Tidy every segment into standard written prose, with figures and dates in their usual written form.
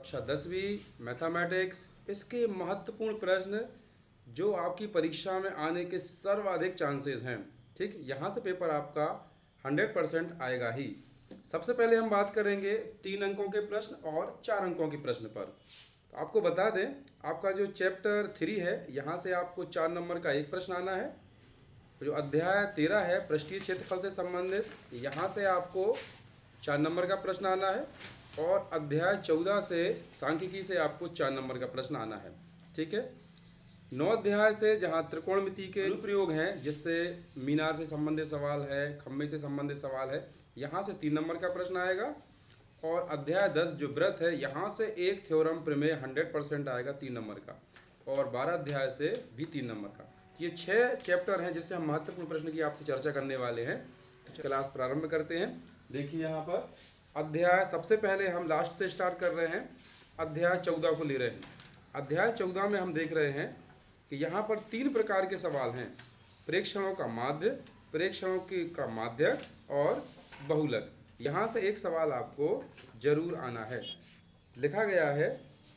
कक्षा 10वीं मैथमेटिक्स, इसके महत्वपूर्ण प्रश्न जो आपकी परीक्षा में आने के सर्वाधिक चांसेस हैं। ठीक, यहाँ से पेपर आपका 100% आएगा ही। सबसे पहले हम बात करेंगे 3 अंकों के प्रश्न और 4 अंकों के प्रश्न पर। तो आपको बता दें, आपका जो चैप्टर 3 है, यहाँ से आपको 4 नंबर का एक प्रश्न आना है। जो अध्याय 13 है पृष्ठीय क्षेत्रफल से संबंधित, यहाँ से आपको 4 नंबर का प्रश्न आना है। और अध्याय 14 से सांख्यिकी से आपको 4 नंबर का प्रश्न आना है। ठीक है, 9 अध्याय से जहाँ त्रिकोणमिति के अनुप्रयोग हैं, जिससे मीनार से संबंधित सवाल है, खम्भे से संबंधित सवाल है, यहाँ से 3 नंबर का प्रश्न आएगा। और अध्याय 10 जो व्रत है, यहाँ से एक थ्योरम प्रमेय 100% आएगा 3 नंबर का। और 12 अध्याय से भी 3 नंबर का। ये 6 चैप्टर हैं जिससे हम महत्वपूर्ण प्रश्न की आपसे चर्चा करने वाले हैं। तो क्लास प्रारंभ करते हैं। देखिए यहाँ पर अध्याय, सबसे पहले हम लास्ट से स्टार्ट कर रहे हैं, अध्याय 14 को ले रहे हैं। अध्याय 14 में हम देख रहे हैं कि यहाँ पर 3 प्रकार के सवाल हैं। प्रेक्षणों का माध्य, प्रेक्षणों का माध्यक और बहुलक। यहाँ से एक सवाल आपको जरूर आना है। लिखा गया है,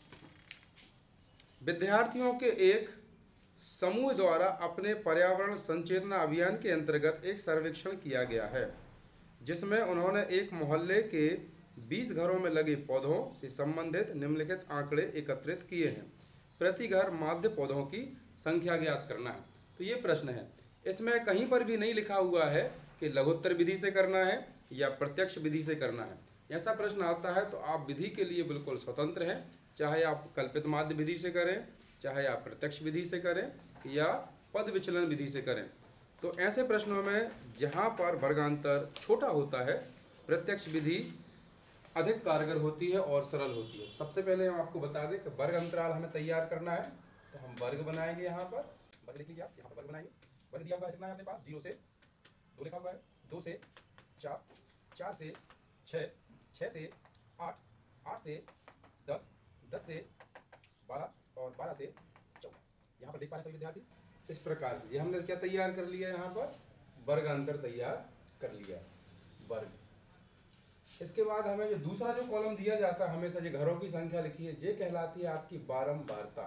विद्यार्थियों के एक समूह द्वारा अपने पर्यावरण संचेतना अभियान के अंतर्गत एक सर्वेक्षण किया गया है, जिसमें उन्होंने एक मोहल्ले के 20 घरों में लगे पौधों से संबंधित निम्नलिखित आंकड़े एकत्रित किए हैं। प्रति घर माध्य पौधों की संख्या ज्ञात करना है। तो ये प्रश्न है, इसमें कहीं पर भी नहीं लिखा हुआ है कि लघुत्तर विधि से करना है या प्रत्यक्ष विधि से करना है। ऐसा प्रश्न आता है तो आप विधि के लिए बिल्कुल स्वतंत्र हैं, चाहे आप कल्पित माध्य विधि से करें, चाहे आप प्रत्यक्ष विधि से करें या पद विचलन विधि से करें। तो ऐसे प्रश्नों में जहाँ पर वर्गांतर छोटा होता है, प्रत्यक्ष विधि अधिक कारगर होती है और सरल होती है। सबसे पहले हम आपको बता दें कि वर्ग अंतराल हमें तैयार करना है, तो हम वर्ग बनाएंगे। यहाँ पर वर्ग लिख लीजिए, आप यहाँ पर वर्ग बनाएंगे। वर्ग दिया हुआ है कितना है अपने पास, 0 से 2 लिखा हुआ है, 2 से 4, 4 से 6, 6 से 8, 8 से 10, 10 से 12 और 12 से 14। यहाँ पर देख पा रहे हैं सभी विद्यार्थी। इस प्रकार से ये हमने क्या तैयार कर लिया, यहाँ पर वर्गांतर तैयार कर लिया, वर्ग। इसके बाद हमें जो दूसरा जो कॉलम दिया जाता है, हमेशा जो घरों की संख्या लिखी है, ये कहलाती है आपकी बारंबारता।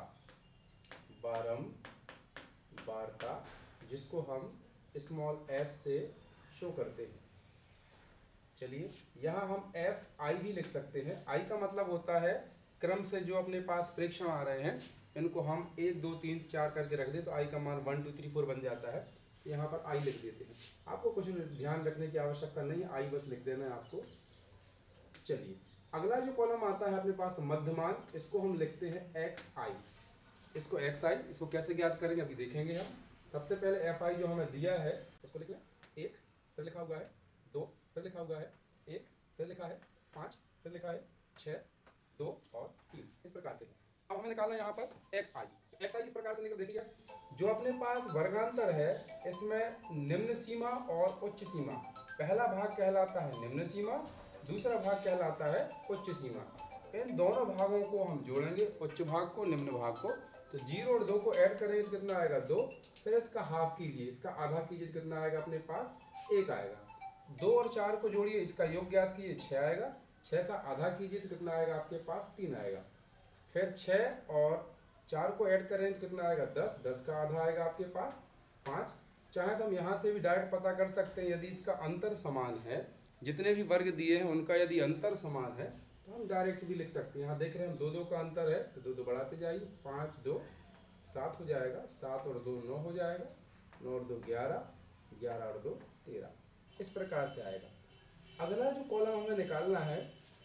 बारंबारता, जिसको हम स्मॉल f से शो करते हैं। चलिए, यहाँ हम fi भी लिख सकते हैं। i का मतलब होता है क्रम से जो अपने पास प्रेक्षण आ रहे हैं, इनको हम 1 2 3 4 करके रख दें तो i का मान 1 2 3 4 बन जाता है। यहाँ पर i लिख देते हैं। आपको कुछ ध्यान रखने की आवश्यकता नहीं, i बस लिख देना है आपको। चलिए, अगला जो कॉलम आता है अपने पास मध्यमान, इसको हम लिखते हैं xi। इसको xi, इसको कैसे ज्ञात करेंगे अभी देखेंगे हम। सबसे पहले fi जो हमें दिया है उसको लिख लें। 1, फिर लिखा हुआ है 2, फिर लिखा हुआ है 1, फिर लिखा है 5, फिर लिखा है 6, 2 और 3। इस प्रकार से अब हमें निकालना है यहाँ पर xi। xi इस प्रकार से निकल, देखिए जो अपने पास वर्गांतर है, इसमें निम्न सीमा और उच्च सीमा। पहला भाग कहलाता है निम्न सीमा, दूसरा भाग कहलाता है उच्च सीमा। इन दोनों भागों को हम जोड़ेंगे, उच्च भाग को, निम्न भाग को। तो 0 और 2 को ऐड करेंगे तो कितना आएगा, 2। फिर इसका हाफ कीजिए, इसका आधा कीजिए तो कितना आएगा अपने पास, 1 आएगा। 2 और 4 को जोड़िए, इसका योग ज्ञात कीजिए, 6 आएगा। 6 का आधा कीजिए तो कितना आएगा आपके पास, 3 आएगा। फिर 6 और 4 को ऐड करें तो कितना आएगा, 10। 10 का आधा आएगा आपके पास, 5। चाहे तो हम यहाँ से भी डायरेक्ट पता कर सकते हैं, यदि इसका अंतर समान है, जितने भी वर्ग दिए हैं उनका यदि अंतर समान है तो हम डायरेक्ट भी लिख सकते हैं। यहाँ देख रहे हैं हम 2 2 का अंतर है, तो 2 2 बढ़ाते जाइए, 5 2 7 हो जाएगा, 7 और 2 9 हो जाएगा, 9 और 2 11, 11 और 2 13। इस प्रकार से आएगा। अगला जो कॉलम हमें निकालना है,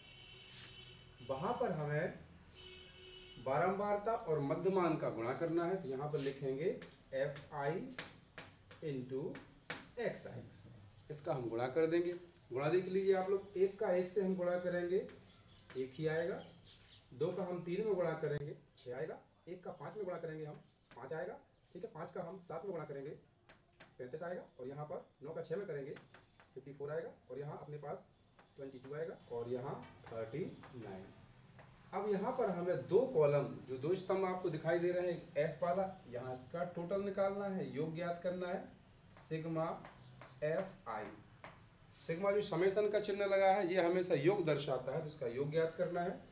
वहाँ पर हमें बारंबारता और मध्यमान का गुणा करना है। तो यहाँ पर लिखेंगे fi इंटू xi, इसका हम गुणा कर देंगे। गुणा देख लीजिए आप लोग, 1 का 1 से हम गुणा करेंगे 1 ही आएगा, 2 का हम 3 में गुणा करेंगे 6 आएगा, 1 का 5 में गुणा करेंगे हम 5 आएगा। ठीक है, 5 का हम 7 में गुणा करेंगे 35 आएगा, और यहाँ पर 9 का 6 में करेंगे 54 आएगा, और यहाँ अपने पास 22 आएगा, और यहाँ 39। अब यहाँ पर हमें 2 कॉलम, जो 2 स्तंभ आपको दिखाई दे रहे हैं, एक f वाला, यहाँ इसका टोटल निकालना है, योग ज्ञात करना है, सिग्मा fi। सिग्मा जो समेशन का चिन्ह लगा है, ये हमेशा योग दर्शाता है, तो इसका योग ज्ञात करना है।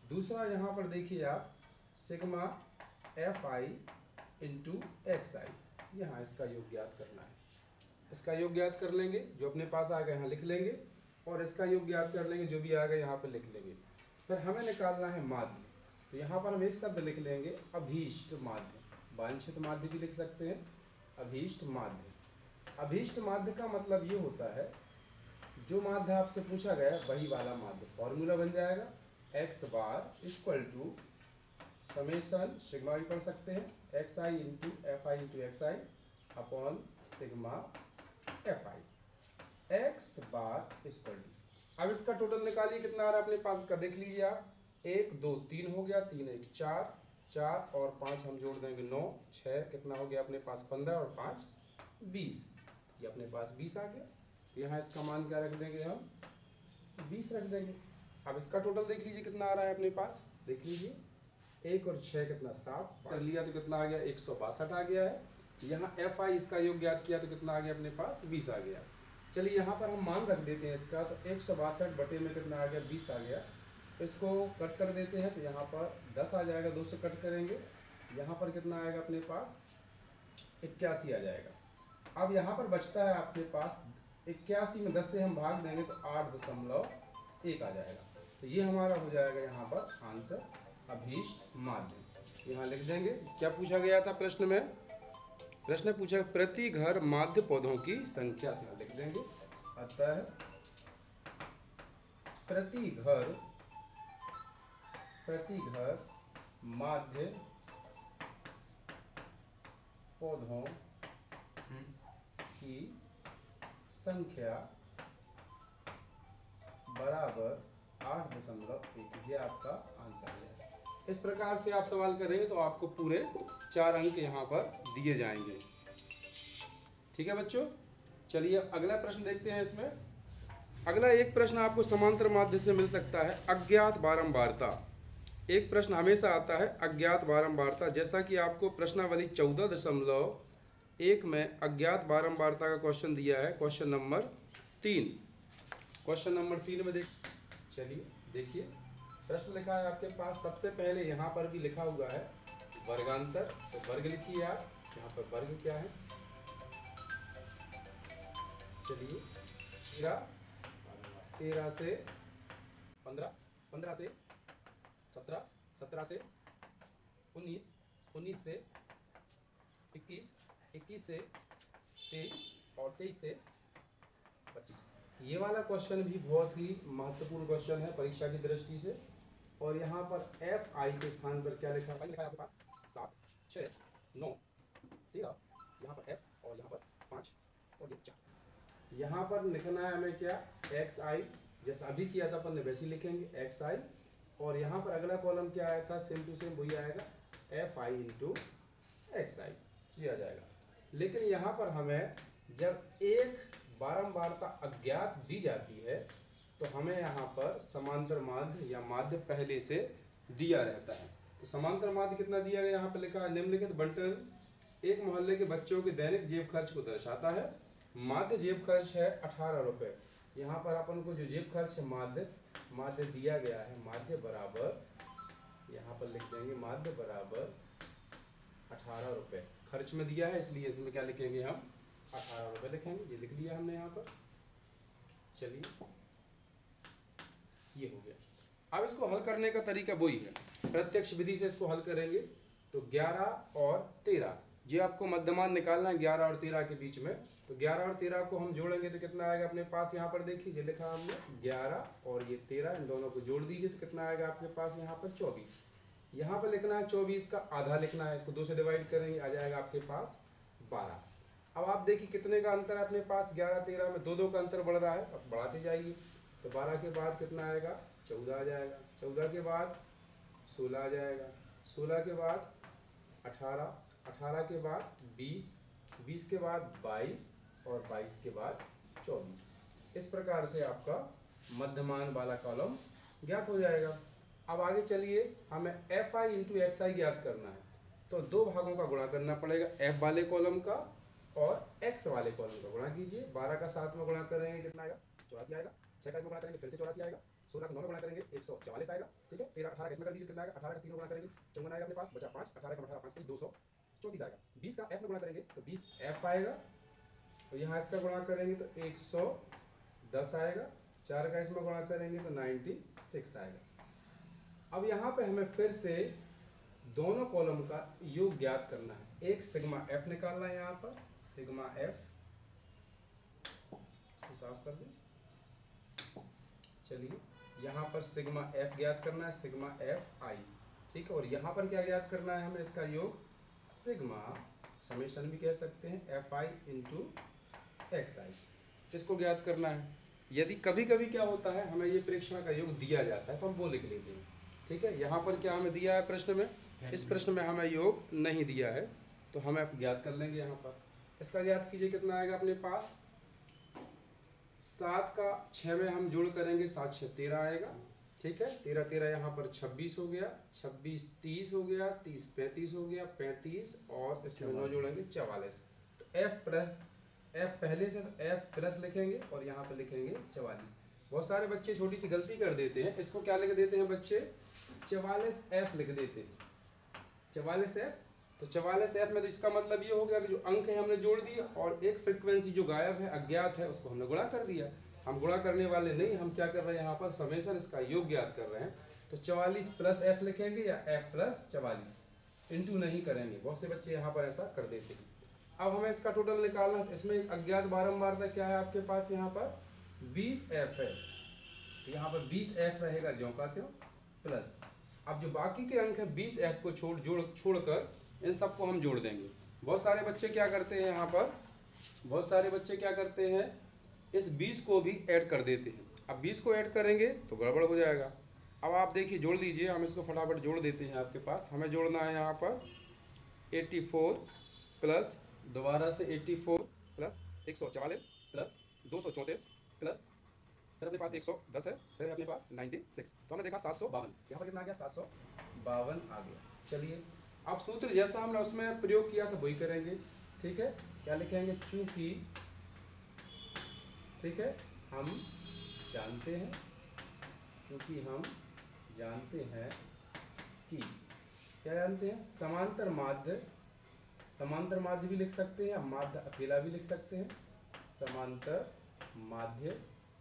दूसरा यहाँ पर देखिए आप sigma F I into X I, यहाँ इसका योग ज्ञात करना है। इसका योग ज्ञात कर लेंगे, जो अपने पास आ गया यहाँ लिख लेंगे, और इसका योग ज्ञात कर लेंगे, जो भी आ गया यहाँ पर लिख लेंगे। फिर हमें निकालना है माध्य, तो यहाँ पर हम एक शब्द लिख लेंगे अभीष्ट माध्य, वांछित माध्य भी लिख सकते हैं, अभीष्ट माध्य। अभीष्ट माध्य का मतलब ये होता है जो माध्य आपसे पूछा गया वही वाला माध्य। फॉर्मूला बन जाएगा X bar equal to summation sigma भी पढ़ सकते हैं, X I into F I into X I upon sigma F I X bar equal to. अब इसका टोटल निकालिए कितना आ रहा है अपने पास, का देख लीजिए आप। 1 2 3 हो गया, 3 1 4, 4 और 5 हम जोड़ देंगे 9, 6 कितना हो गया अपने पास 15 और 5 20, ये अपने पास 20 आ गया। यहाँ इसका मान क्या रख देंगे हम, 20 रख देंगे। अब इसका टोटल देख लीजिए कितना आ रहा है अपने पास, देख लीजिए 1 और 6 कितना 7 कर लिया तो कितना आ गया 162 आ गया है। यहाँ एफ आई इसका योग ज्ञात किया तो कितना आ गया अपने पास 20 आ गया। चलिए यहाँ पर हम मान रख देते हैं इसका, तो 162 बटे में कितना आ गया 20 आ गया। इसको कट कर देते हैं तो यहाँ पर 10 आ जाएगा, 2 से कट करेंगे, यहाँ पर कितना आएगा अपने पास 81 आ जाएगा। अब यहाँ पर बचता है आपके पास 81 में 10 से हम भाग देंगे तो 8.1 आ जाएगा। तो ये हमारा हो जाएगा यहाँ पर आंसर अभीष्ट माध्य। यहाँ लिख देंगे। क्या पूछा गया था प्रश्न में, प्रश्न पूछा प्रति घर माध्य पौधों की संख्या, लिख देंगे। अतः प्रति घर माध्य पौधों की संख्या बराबर 8.1, ये आपका आंसर है। इस प्रकार से आप सवाल करेंगे तो आपको पूरे 4 अंक यहाँ पर दिए जाएंगे। ठीक है बच्चों, चलिए अगला प्रश्न देखते हैं। इसमें अगला एक प्रश्न आपको समांतर माध्य से मिल सकता है, अज्ञात बारंबारता। एक प्रश्न हमेशा आता है अज्ञात बारंबारता, जैसा कि आपको प्रश्नावली 14.1 में अज्ञात बारंबारता का क्वेश्चन दिया है, क्वेश्चन नंबर 3। क्वेश्चन नंबर 3 में चलिए देखिए प्रश्न लिखा है आपके पास। सबसे पहले यहाँ पर भी लिखा हुआ है वर्गांतर, तो वर्ग लिखिए आप। यहाँ पर वर्ग क्या है, चलिए 13 से 15, 15 से 17, 17 से 19, 19 से 21, 21 से 23 और 23 से 25। ये वाला क्वेश्चन भी बहुत ही महत्वपूर्ण क्वेश्चन है परीक्षा की दृष्टि से। और यहाँ पर एफ आई के स्थान पर क्या लिखा है आपके पास 7, 6, 9, 13, यहाँ पर एफ और यहाँ पर 5 और ये 4। यहाँ पर लिखना है हमें क्या एक्स आई, जैसा अभी किया था अपन ने वैसे ही लिखेंगे एक्स आई। और यहाँ पर अगला कॉलम क्या आया था, सेम टू सेम वही आएगा F I into X I, ये आ जाएगा। लेकिन यहाँ पर हमें जब एक बारंबारता अज्ञात दी जाती है तो हमें यहाँ पर समांतर माध्य या माध्य पहले से दिया रहता है। तो समांतर माध्य कितना दिया गया, यहाँ पर लिखा है निम्नलिखित बंटन एक मोहल्ले के बच्चों के दैनिक जेब खर्च को दर्शाता है। माध्य जेब खर्च है 18 रुपये। यहाँ पर अपन को जो जेब खर्च है माध्य दिया गया है, माध्य बराबर यहाँ पर लिख देंगे माध्य बराबर 18 रुपये खर्च में दिया है, इसलिए इसमें क्या लिखेंगे हम 18 रुपये लिखेंगे। ये लिख दिया हमने यहाँ पर। चलिए ये हो गया। अब इसको हल करने का तरीका वही है, प्रत्यक्ष विधि से इसको हल करेंगे। तो 11 और 13 ये आपको मध्यमान निकालना है 11 और 13 के बीच में। तो 11 और 13 को हम जोड़ेंगे तो कितना आएगा अपने पास, यहाँ पर देखिए ये लिखा हमने 11 और ये 13, इन दोनों को जोड़ दीजिए तो कितना आएगा आपके पास यहाँ पर 24। यहाँ पर लिखना है 24 का आधा लिखना है, इसको 2 से डिवाइड करेंगे, आ जाएगा आपके पास 12। अब आप देखिए कितने का अंतर है अपने पास 11-13 में, 2-2 का अंतर बढ़ रहा है, अब बढ़ाते जाइए। तो 12 के बाद कितना आएगा 14 आ जाएगा, 14 के बाद 16 आ जाएगा, 16 के बाद 18, 18 के बाद 20, 20 के बाद 22 और 22 के बाद 24। इस प्रकार से आपका मध्यमान वाला कॉलम ज्ञात हो जाएगा। अब आगे चलिए, हमें F I into X I ज्ञात करना है। तो 2 भागों का गुणा करना पड़ेगा, एफ वाले कॉलम का और एक्स वाले कॉलम का गुणा कीजिए। 12 का 7 में गुणा करेंगे कितना आएगा 84 आएगा, 6 का इसमें गुणा करेंगे फिर से 84 आएगा, 16 को 9 में गुणा करेंगे 144 आएगा, ठीक है। 13 18 का इसमें कर दीजिए, कितना आएगा, 18 का 3 में गुणा करेंगे 54 आएगा अपने पास, बचा 5, 18 का 18 5 234 आएगा। 20 का f में गुणा करेंगे तो 20 f आएगा, तो यहाँ इसका गुणा करेंगे तो 110 आएगा, 4 का इसमें गुणा करेंगे तो 96 आएगा। अब यहाँ पे हमें फिर से दोनों कॉलम का योग ज्ञात करना है। एक सिग्मा f निकालना है, यहाँ पर सिग्मा f साफ कर दें। चलिए यहाँ पर सिग्मा f ज्ञात करना है, सिग्मा f i, ठीक है। और यहाँ पर क्या ज्ञात करना है हमें, इसका योग सिग्मा समेशन भी कह सकते हैं fi इंटू xi, इसको ज्ञात करना है। यदि कभी कभी क्या होता है हमें ये प्रेक्षण का योग दिया जाता है तो हम वो लिख लेते हैं, ठीक है। यहाँ पर क्या हमें दिया है प्रश्न में, इस प्रश्न में हमें योग नहीं दिया है तो हम आप ज्ञात कर लेंगे। यहाँ पर इसका ज्ञात कीजिए, कितना आएगा अपने पास, 7 का 6 में हम जोड़ करेंगे 7 6 13 आएगा, ठीक है। 13 13 यहाँ पर 26 हो गया, 26 30 हो गया, 30 35 हो गया, 35 और इसमें 9 जोड़ेंगे 44। तो f पहले से f प्लस लिखेंगे और यहाँ पर लिखेंगे 44। बहुत सारे बच्चे छोटी सी गलती कर देते हैं, इसको क्या लिख देते हैं बच्चे, 44f लिख देते हैं, 44f। तो 44f में तो इसका मतलब ये हो गया कि जो अंक है हमने जोड़ दिए और एक फ्रीक्वेंसी जो गायब है अज्ञात है उसको हमने गुणा कर दिया। हम गुणा करने वाले नहीं, हम क्या कर रहे हैं यहाँ पर समेशन इसका योग ज्ञात कर रहे हैं। तो 44 प्लस f लिखेंगे या f प्लस 44, इंटू नहीं करेंगे, बहुत से बच्चे यहाँ पर ऐसा कर देते हैं। अब हमें इसका टोटल निकालना है, तो इसमें एक अज्ञात बारंबारता क्या है आपके पास, यहाँ पर 20f है, यहाँ पर 20f रहेगा ज्यों का त्यों प्लस। अब जो बाकी के अंक है 20f को छोड़कर इन सबको हम जोड़ देंगे। बहुत सारे बच्चे क्या करते हैं, यहाँ पर बहुत सारे बच्चे क्या करते हैं, इस 20 को भी ऐड कर देते हैं। अब 20 को ऐड करेंगे तो गड़बड़ हो जाएगा। अब आप देखिए जोड़ दीजिए, हम इसको फटाफट जोड़ देते हैं। आपके पास हमें जोड़ना है यहाँ पर 84 प्लस दोबारा से 84 प्लस 144 प्लस 234 प्लस फिर अपने पास 110 है, फिर अपने पास 96, तो हमने देखा 752, यहाँ पर कितना आ गया 752 आ गया। चलिए अब सूत्र जैसा हमने उसमें प्रयोग किया था वही करेंगे, ठीक है। क्या लिखेंगे, चूंकि, ठीक है, हम जानते हैं, क्योंकि हम जानते हैं कि, क्या जानते हैं, समांतर माध्य भी लिख सकते हैं या माध्य अकेला भी लिख सकते हैं। समांतर माध्य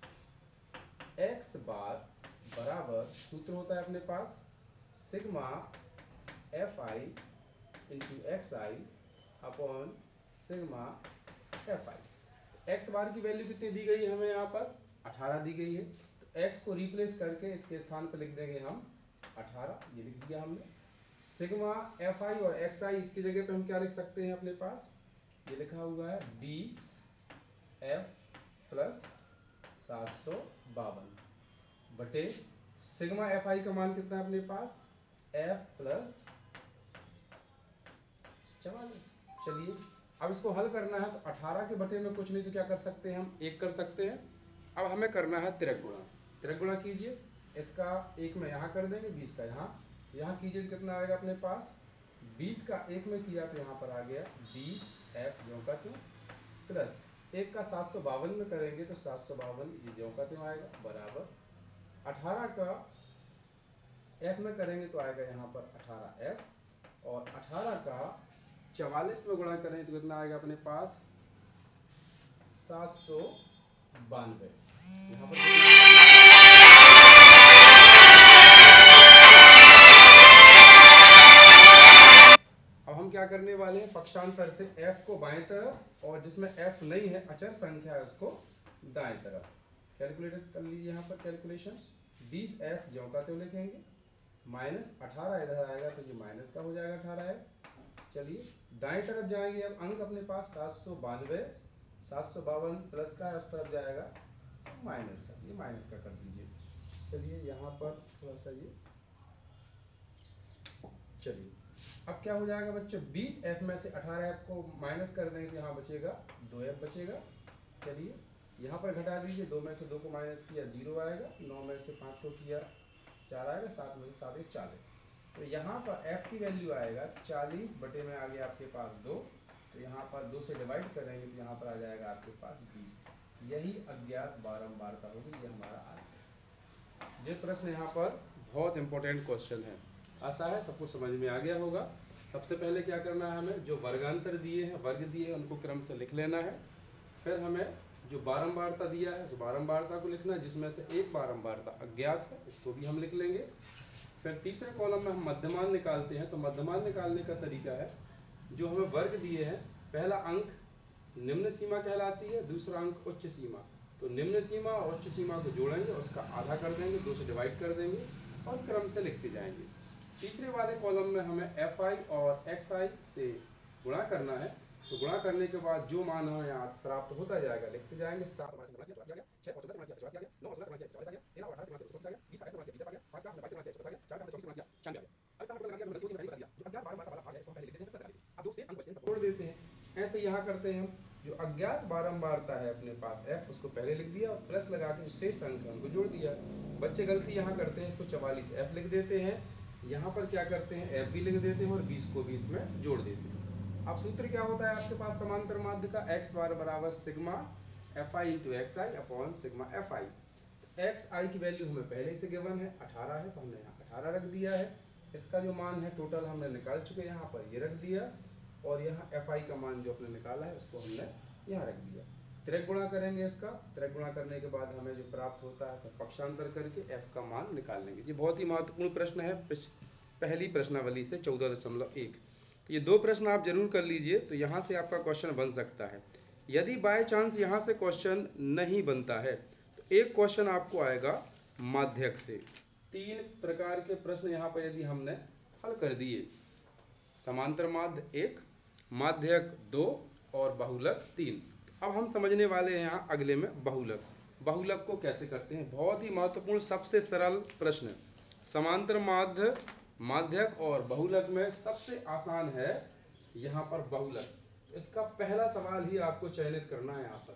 x बार बराबर सूत्र होता है अपने पास sigma fi into xi upon sigma fi। x bar की वैल्यू कितनी दी गई है हमें, यहाँ पर 18 दी गई है, तो x को रिप्लेस करके इसके स्थान पर लिख देंगे हम 18, ये लिख दिया हमने। सिग्मा fi और xi इसकी जगह पे हम क्या लिख सकते हैं, अपने पास ये लिखा हुआ है 20f प्लस 752 बटे सिग्मा fi का मान कितना है अपने पास, f प्लस 44। चलिए अब इसको हल करना है, तो 18 के बटे में कुछ नहीं तो क्या कर सकते हैं, हम 1 कर सकते हैं। अब हमें करना है तिरक गुणा, तिरक गुणा कीजिए, इसका 1 में यहाँ कर देंगे, 20 का यहाँ कीजिए, कितना आएगा अपने पास, 20 का 1 में किया तो यहाँ पर आ गया 20f ज्यों का त्यों प्लस 1 का 752 में करेंगे तो 752 ये ज्यों का त्यों आएगा बराबर 18 का f में करेंगे तो आएगा यहाँ पर 18f और 18 का 44 में गुणा करें तो कितना आएगा अपने पास 792। यहाँ पर अब हम क्या करने वाले हैं, पक्षांतर से f को बाएं तरफ और जिसमें f नहीं है अचर संख्या है उसको दाएं तरफ। कैलकुलेटर कर लीजिए, यहाँ पर कैलकुलेशन 20f ज्यों का त्यों लिखेंगे माइनस 18 इधर आएगा तो ये माइनस का हो जाएगा 18f। चलिए दाएं तरफ जाएंगे, अब अंक अपने पास 752 प्लस का है, उस तरफ जाएगा माइनस का, ये माइनस का कर दीजिए। चलिए यहाँ पर थोड़ा सा ये, चलिए अब क्या हो जाएगा बच्चों, 20f में से 18f को माइनस कर देंगे, यहाँ बचेगा 2f बचेगा। चलिए यहाँ पर घटा दीजिए, 2 में से 2 को माइनस किया 0 आएगा, 9 में से 5 को किया 4 आएगा, 7 में से 7 है 40। तो यहाँ पर f की वैल्यू आएगा 40 बटे में आ गया आपके पास 2, तो यहाँ पर 2 से डिवाइड करेंगे तो यहाँ पर आ जाएगा आपके पास 20। यही अज्ञात बारंबारता होगी, ये हमारा आंसर। ये प्रश्न यहाँ पर बहुत इंपॉर्टेंट क्वेश्चन है। आशा है सबको समझ में आ गया होगा। सबसे पहले क्या करना है, हमें जो वर्गांतर दिए हैं, वर्ग दिए हैं, उनको क्रम से लिख लेना है। फिर हमें जो बारंबारता दिया है उस बारंबारता को लिखना है, जिसमें से एक बारंबारता अज्ञात है, इसको भी हम लिख लेंगे। फिर तीसरे कॉलम में हम मध्यमान निकालते हैं। तो मध्यमान निकालने का तरीका है, जो हमें वर्ग दिए हैं, पहला अंक निम्न सीमा कहलाती है, दूसरा अंक उच्च सीमा। तो निम्न सीमा और उच्च सीमा को जोड़ेंगे, उसका आधा कर देंगे, 2 से डिवाइड कर देंगे और क्रम से लिखते जाएंगे। तीसरे वाले कॉलम में हमें fi और xi से गुणा करना है। तो गुणा करने के बाद जो मान हमें यहाँ प्राप्त होता जाएगा लिखते जाएंगे। 7 जोड़ देते हैं। ऐसे यहाँ करते हैं हम, जो अज्ञात बारंबारता है अपने पास f, उसको पहले लिख दिया और प्लस लगा के जो शेष अंक है उनको जोड़ दिया। बच्चे गलती यहाँ करते हैं, इसको 44 f लिख देते हैं, यहाँ पर क्या करते हैं f भी लिख देते हैं और 20 को भी इसमें जोड़ देते हैं। अब सूत्र क्या होता है आपके पास समांतर माध्य का, x बार बराबर sigma fi into xi upon sigma fi। xi की वैल्यू हमें पहले से गिवन है 18 है, तो हमने यहाँ 18 रख दिया है। इसका जो मान है टोटल हमने निकाल चुके, यहाँ पर ये रख दिया, और यहाँ fi का मान जो अपने निकाला है उसको हमने यहाँ रख दिया। त्रिक गुणा करेंगे इसका, त्रिक गुणा करने के बाद हमें जो प्राप्त होता है फिर पक्षांतर करके f का मान निकाल लेंगे। ये बहुत ही महत्वपूर्ण प्रश्न है, पहली प्रश्नावली से 14.1। तो ये 2 प्रश्न आप जरूर कर लीजिए, तो यहाँ से आपका क्वेश्चन बन सकता है। यदि बाय चांस यहाँ से क्वेश्चन नहीं बनता है तो एक क्वेश्चन आपको आएगा माध्यक से। 3 प्रकार के प्रश्न यहाँ पर यदि हमने हल कर दिए, समांतर माध्य 1, माध्यक 2 और बहुलक 3। अब हम समझने वाले हैं यहाँ अगले में बहुलक। बहुलक को कैसे करते हैं, बहुत ही महत्वपूर्ण सबसे सरल प्रश्न। समांतर माध्य, माध्यक और बहुलक में सबसे आसान है यहाँ पर बहुलक। तो इसका पहला सवाल ही आपको चयनित करना है। यहाँ पर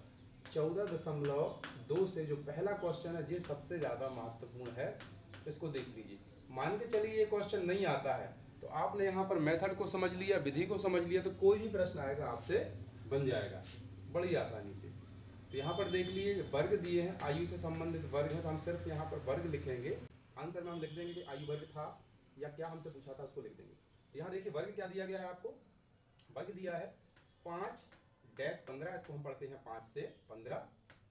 14.2 से जो पहला क्वेश्चन है ये सबसे ज़्यादा महत्वपूर्ण है, इसको देख लीजिए। मान के चलिए ये क्वेश्चन नहीं आता है, तो आपने यहाँ पर मेथड को समझ लिया, विधि को समझ लिया, तो कोई भी प्रश्न आएगा आपसे बन जाएगा बड़ी आसानी से। तो यहाँ पर देख लीजिए वर्ग दिए हैं, आयु से संबंधित वर्ग है, तो हम सिर्फ यहाँ पर वर्ग लिखेंगे। आंसर में हम लिख देंगे कि आयु वर्ग था या क्या हमसे पूछा था उसको लिख देंगे। तो यहाँ देखिए वर्ग क्या दिया गया है आपको, वर्ग दिया है 5-15, इसको हम पढ़ते हैं 5 से 15,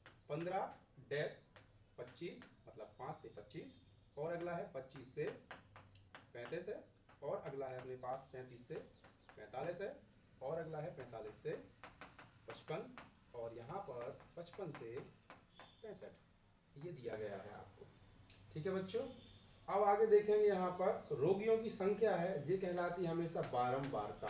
15-25 मतलब 5 से 25, और अगला है 25 से 35 है, और अगला है अपने पास 35 से 45 है, और अगला है 45 से 55, और यहाँ पर 55 से 65, ये दिया गया है आपको। ठीक है बच्चों, अब आगे देखेंगे यहाँ पर रोगियों की संख्या है, ये कहलाती है हमेशा बारंबारता।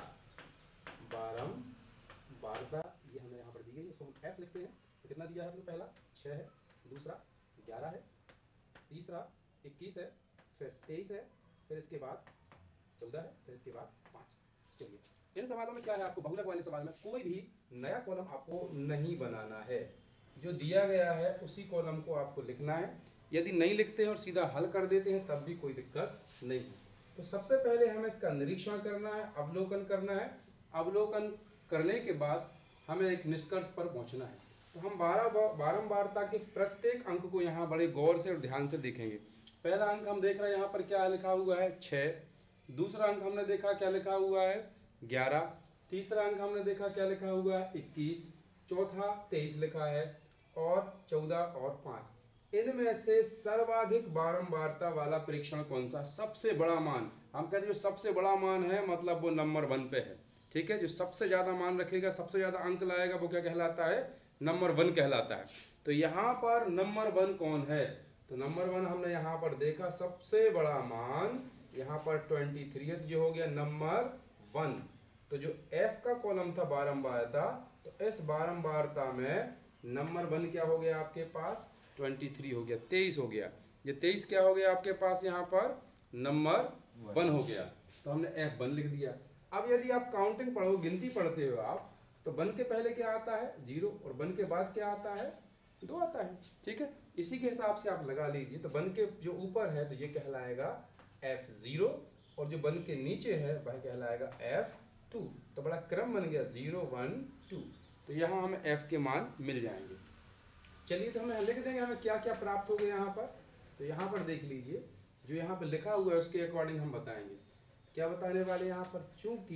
बारंबारता ये हमें यहाँ पर दी गई, इसको हम f लिखते हैं। तो कितना दिया है आपने, पहला 6 है, दूसरा 11 है, तीसरा 21 है, फिर 23 है, फिर इसके बाद 14 है, फिर इसके बाद 5। चलिए इन सवालों में क्या है, आपको बहुलक वाले सवाल में कोई भी नया कॉलम आपको नहीं बनाना है, जो दिया गया है उसी कॉलम को आपको लिखना है। यदि नहीं लिखते हैं और सीधा हल कर देते हैं तब भी कोई दिक्कत नहीं है। तो सबसे पहले हमें इसका निरीक्षण करना है, अवलोकन करना है। अवलोकन करने के बाद हमें एक निष्कर्ष पर पहुंचना है। तो हम बारंबारता के प्रत्येक अंक को यहाँ बड़े गौर से और ध्यान से देखेंगे। पहला अंक हम देख रहे हैं यहाँ पर क्या लिखा हुआ है 6, दूसरा अंक हमने देखा क्या लिखा हुआ है 11, तीसरा अंक हमने देखा क्या लिखा हुआ है 21, चौथा 23 लिखा है, और 14 और 5। इनमें से सर्वाधिक बारंबारता वाला परीक्षण कौन सा, सबसे बड़ा मान, हम कहते हैं जो सबसे बड़ा मान है मतलब वो नंबर 1 पे है। ठीक है, जो सबसे ज़्यादा मान रखेगा, सबसे ज़्यादा अंक लाएगा, वो क्या कहलाता है, नंबर 1 कहलाता है। तो यहाँ पर नंबर 1 कौन है, तो नंबर 1 हमने यहाँ पर देखा, सबसे बड़ा मान यहाँ पर 23 जो हो गया नंबर 1। तो जो F का कॉलम था बारंबारता, तो इस बारंबारता में नंबर 1 क्या हो गया आपके पास 23 हो गया, 23 हो गया। ये 23 क्या हो गया आपके पास यहाँ पर नंबर 1 हो गया, तो हमने F1 लिख दिया। अब यदि आप काउंटिंग पढ़ो, गिनती पढ़ते हो आप, तो 1 के पहले क्या आता है 0, और 1 के बाद क्या आता है 2 आता है। ठीक है, इसी के हिसाब से आप लगा लीजिए। तो 1 के जो ऊपर है तो ये कहलाएगा F0, और जो 1 के नीचे है वह कहलाएगा F2। तो बड़ा क्रम बन गया 0 1 2। तो यहाँ हमें F के मान मिल जाएंगे। चलिए तो हमें लिख देंगे हमें क्या क्या प्राप्त हो गया यहाँ पर। तो तो यहाँ पर देख लीजिए, जो यहाँ पर लिखा हुआ है उसके अकॉर्डिंग हम बताएंगे। क्या बताने वाले यहाँ पर,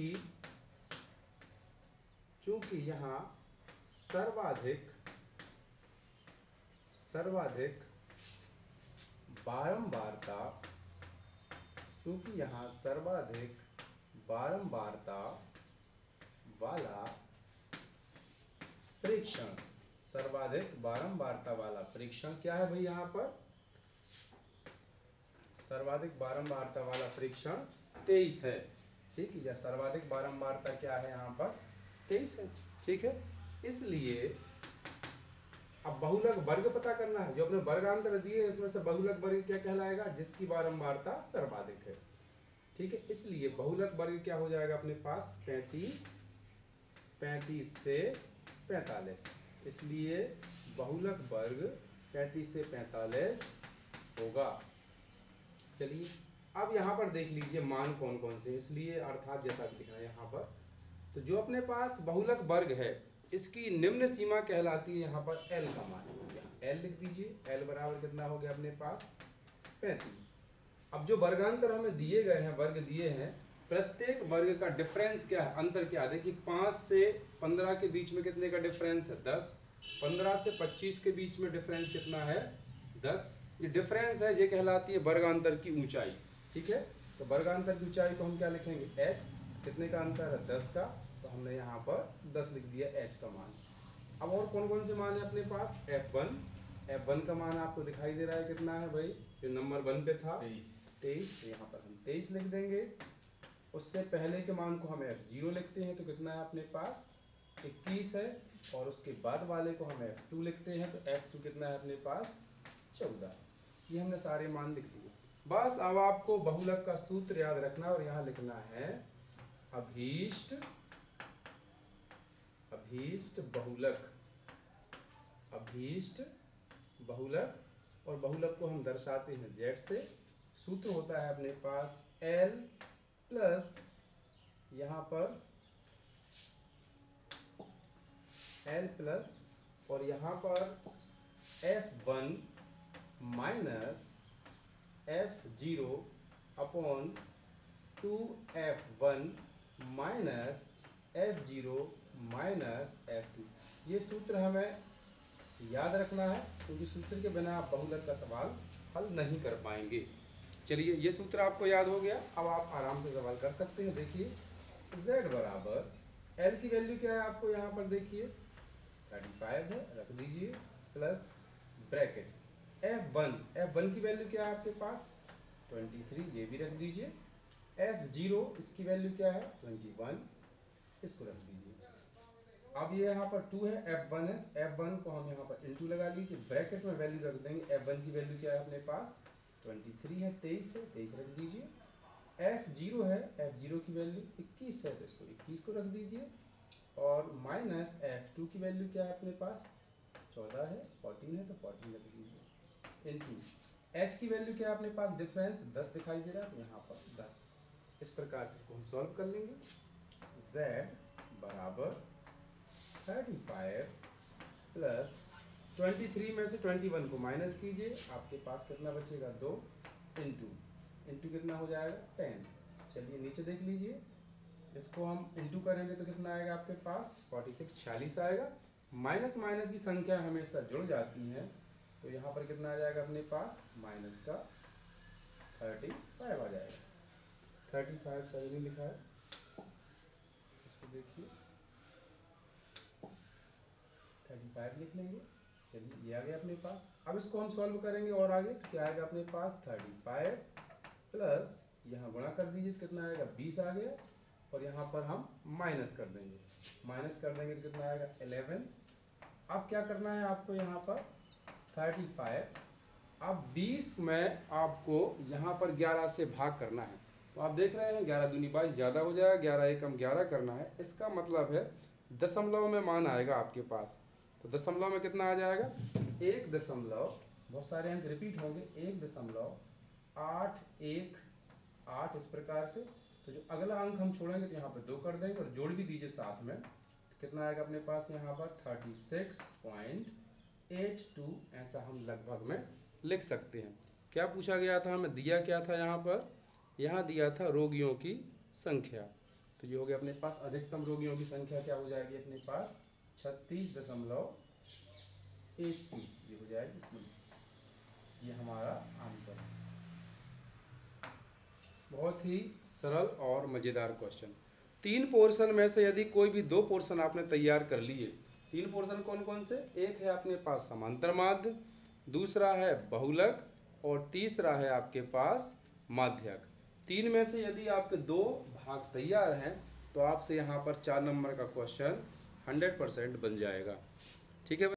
चूंकि यहाँ सर्वाधिक बारंबारता, चूंकि यहाँ सर्वाधिक बारंबारता वाला परीक्षण, सर्वाधिक बारंबारता वाला परीक्षण क्या है भाई, यहाँ पर सर्वाधिक बारंबारता वाला परीक्षण 23 है। ठीक है, या सर्वाधिक बारंबारता क्या है यहाँ पर 23 है। ठीक है, इसलिए अब बहुलक वर्ग पता करना है। जो अपने वर्गांतर दिए हैं इसमें से बहुलक वर्ग क्या कहलाएगा, जिसकी बारंबारता सर्वाधिक है। ठीक है, इसलिए बहुलक वर्ग क्या हो जाएगा अपने पास 35 से 45। इसलिए बहुलक वर्ग 35 से 45 होगा। चलिए अब यहाँ पर देख लीजिए मान कौन कौन से, इसलिए अर्थात जैसा लिखना है यहाँ पर, तो जो अपने पास बहुलक वर्ग है इसकी निम्न सीमा कहलाती है यहाँ पर L का मान। L लिख दीजिए, L बराबर कितना हो गया अपने पास 35। अब जो वर्गांतर हमें दिए गए हैं, वर्ग दिए हैं, प्रत्येक वर्ग का डिफरेंस क्या है, अंतर क्या है। देखिए 5 से 15 के बीच में कितने का डिफरेंस है 10, 15 से 25 के बीच में डिफरेंस कितना है 10। ये डिफरेंस है, ये कहलाती है वर्गांतर की ऊंचाई। ठीक है, तो वर्गांतर की ऊंचाई को हम क्या लिखेंगे h, कितने का अंतर है 10 का, तो हमने यहाँ पर 10 लिख दिया h का मान। अब और कौन कौन से मान है अपने पास, f1 का मान आपको दिखाई दे रहा है कितना है भाई, जो नंबर 1 पे था 23, तो यहाँ पर हम 23 लिख देंगे। उससे पहले के मान को हम f0 लिखते हैं, तो कितना है अपने पास 21 है, और उसके बाद वाले को हम f2 लिखते हैं, तो f2 कितना है अपने पास 14। ये हमने सारे मान लिख दिए। बस अब आपको बहुलक का सूत्र याद रखना और यहाँ लिखना है अभीष्ट बहुलक, और बहुलक को हम दर्शाते हैं z से। सूत्र होता है अपने पास L प्लस यहाँ पर L प्लस और यहाँ पर f1 minus f0 upon 2f1 minus f0 minus f2। ये सूत्र हमें याद रखना है, क्योंकि सूत्र के बिना आप बहुलक का सवाल हल नहीं कर पाएंगे। चलिए ये सूत्र आपको याद हो गया, अब आप आराम से सवाल कर सकते हैं। देखिए z बराबर L की वैल्यू क्या है आपको यहाँ पर देखिए 35 है, रख दीजिए, प्लस ब्रैकेट f1 की वैल्यू क्या है आपके पास 23, ये भी रख दीजिए। f0 इसकी वैल्यू क्या है 21, इसको रख दीजिए। अब ये यहाँ पर 2 है, f1 है, f1 को हम यहाँ पर इंटू लगा लीजिए, ब्रैकेट में वैल्यू रख देंगे। f1 की वैल्यू क्या है अपने पास 23 है, 23 है, 23 रख दीजिए। f0 है, f0 की वैल्यू 21 है, तो इसको 21 को रख दीजिए। और माइनस f2 की वैल्यू क्या है अपने पास 14 है, 14 है, तो 14 रख दीजिए। इनटू h की वैल्यू क्या है अपने पास डिफरेंस 10 दिखाई दे रहा है, यहाँ पर 10। इस प्रकार से इसको हम सॉल्व कर लेंगे। z बराबर 35 प्लस 23 में से 21 को माइनस कीजिए, आपके पास कितना बचेगा 2 इंटू कितना हो जाएगा 10। चलिए नीचे देख लीजिए, इसको हम इंटू करेंगे तो कितना आएगा आपके पास 46 आएगा। माइनस माइनस की संख्या हमेशा जुड़ जाती है, तो यहाँ पर कितना आ जाएगा अपने पास माइनस का 35 आ जाएगा। 35 सही नहीं लिखा है, इसको देखिए 35 लिख लेंगे। चलिए ये आ गया अपने पास। अब इसको हम सॉल्व करेंगे और आगे तो क्या आएगा अपने पास 35 प्लस यहाँ गुणा कर दीजिए तो कितना आएगा 20 आ गया, और यहाँ पर हम माइनस कर देंगे, तो कितना आएगा 11। अब क्या करना है आपको यहाँ पर 35, अब 20 में आपको यहाँ पर 11 से भाग करना है। तो आप देख रहे हैं 11 दूनी 22 ज़्यादा हो जाएगा, 11 एकम 11 करना है। इसका मतलब है दशमलव में मान आएगा आपके पास, तो दशमलव में कितना आ जाएगा 1 दशमलव, बहुत सारे अंक रिपीट होंगे, 1.818 इस प्रकार से। तो जो अगला अंक हम छोड़ेंगे तो यहाँ पर 2 कर देंगे और जोड़ भी दीजिए साथ में, तो कितना आएगा अपने पास यहाँ पर 36.82, ऐसा हम लगभग में लिख सकते हैं। क्या पूछा गया था हमें, दिया क्या था यहाँ पर, यहाँ दिया था रोगियों की संख्या। तो ये हो गया अपने पास अधिकतम रोगियों की संख्या क्या हो जाएगी अपने पास 36.83 ये हो जाएगी इसमें, ये हमारा आंसर है। बहुत ही सरल और मज़ेदार क्वेश्चन। 3 पोर्शन में से यदि कोई भी 2 पोर्शन आपने तैयार कर लिए, 3 पोर्शन कौन कौन से, एक है अपने पास समांतर माध्य, दूसरा है बहुलक और तीसरा है आपके पास माध्यक। 3 में से यदि आपके 2 भाग तैयार हैं तो आपसे यहाँ पर 4 नंबर का क्वेश्चन 100% बन जाएगा। ठीक है।